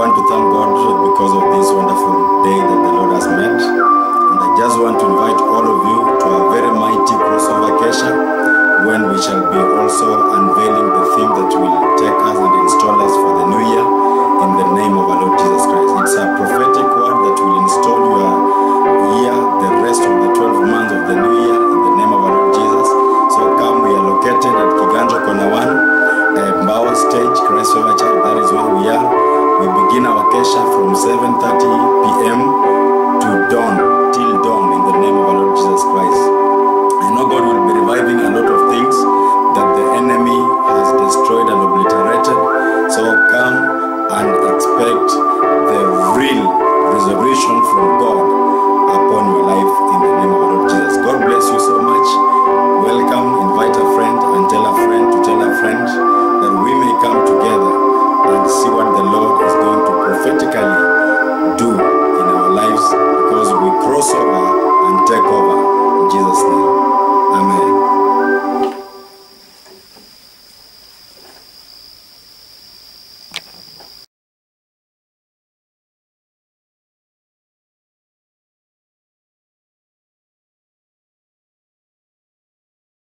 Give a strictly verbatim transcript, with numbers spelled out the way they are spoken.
want to thank God because of this wonderful day that the Lord has made. And I just want to invite all of you to a very mighty crossover occasion when we shall be also unveiling the theme that will take us and install us for the new year in the name of our Lord Jesus Christ. It's a prophetic word that will install your year, the rest of the twelve months of the new year in the name of our Lord Jesus. So come, we are located at Kiganjo Corner one, uh, Mbao Stage, Christ River Church. That is where we are. We begin our kesha from seven thirty p m to dawn, till dawn in the name of our Lord Jesus Christ. I know God will be reviving a lot of things that the enemy has destroyed and obliterated. So come and expect the real resurrection from God upon your life in the name of our Lord Jesus. God bless you so much. Welcome, invite a friend and tell a friend to tell a friend that we may come together and see what the Lord is going to prophetically do in our lives, because we cross over and take over in Jesus' name.